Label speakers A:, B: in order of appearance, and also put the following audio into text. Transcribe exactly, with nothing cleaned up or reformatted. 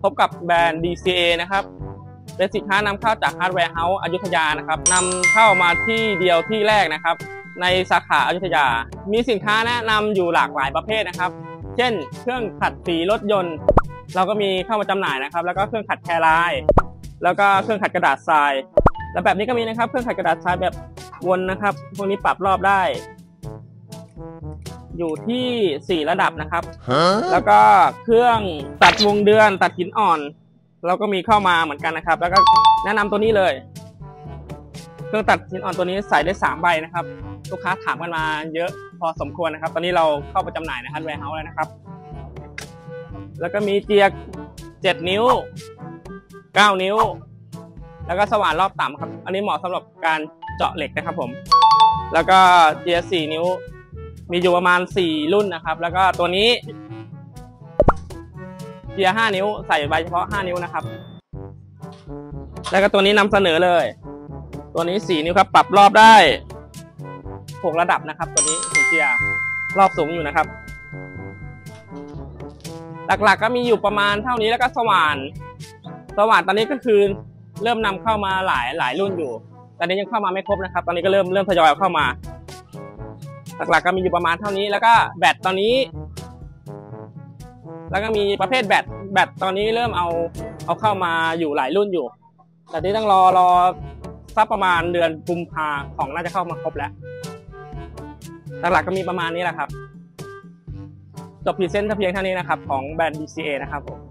A: พบกับแบรนด์ ดี ซี เอ นะครับเป็นสินค้านำเข้าจากฮาร์ดแวร์เฮาส์อยุธยานะครับนำเข้ามาที่เดียวที่แรกนะครับในสาขาอยุธยามีสินค้าแนะนำอยู่หลากหลายประเภทนะครับเช่นเครื่องขัดสีรถยนต์เราก็มีเข้ามาจำหน่ายนะครับแล้วก็เครื่องขัดแคลายแล้วก็เครื่องขัดกระดาษทรายแล้วแบบนี้ก็มีนะครับเครื่องขัดกระดาษทรายแบบวนนะครับพวกนี้ปรับรอบได้อยู่ที่สี่ระดับนะครับ huh? แล้วก็เครื่องตัดวงเดือนตัดหินอ่อนเราก็มีเข้ามาเหมือนกันนะครับแล้วก็แนะนำตัวนี้เลยเครื่องตัดหินอ่อนตัวนี้ใส่ได้สามใบนะครับลูกค้าถามกันมาเยอะพอสมควรนะครับตอนนี้เราเข้าไปจำหน่ายในฮาร์ดแวร์เฮาส์แล้วนะครับแล้วก็มีเจียเจ็ดนิ้วเก้านิ้วแล้วก็สว่านรอบต่ำครับอันนี้เหมาะสำหรับการเจาะเหล็กนะครับผมแล้วก็เจียสี่นิ้วมีอยู่ประมาณสี่รุ่นนะครับแล้วก็ตัวนี้เจียห้านิ้วใส่ใบเฉพาะห้านิ้วนะครับแล้วก็ตัวนี้นำเสนอเลยตัวนี้สี่นิ้วครับปรับรอบได้หกระดับนะครับตัวนี้เจียรอบสูงอยู่นะครับหลักๆก็มีอยู่ประมาณเท่านี้แล้วก็สว่านสว่านตอนนี้ก็คือเริ่มนำเข้ามาหลายหลายรุ่นอยู่ตอนนี้ยังเข้ามาไม่ครบนะครับตอนนี้ก็เริ่มเริ่มทยอยเข้ามาหลักๆก็มีอยู่ประมาณเท่านี้แล้วก็แบตตอนนี้แล้วก็มีประเภทแบตแบตตอนนี้เริ่มเอาเอาเข้ามาอยู่หลายรุ่นอยู่แต่ที่ต้องรอรอสักประมาณเดือนกุมภาของน่าจะเข้ามาครบแล้วหลักๆก็มีประมาณนี้แหละครับจบพรีเซนต์เพียงเท่านี้นะครับของแบรนด์ ดี ซี เอ นะครับผม